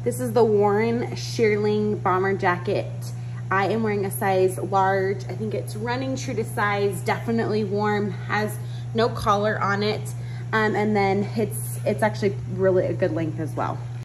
This is the Warren Shearling bomber jacket. I am wearing a size large. I think it's running true to size, definitely warm, has no collar on it. And then it's actually really a good length as well.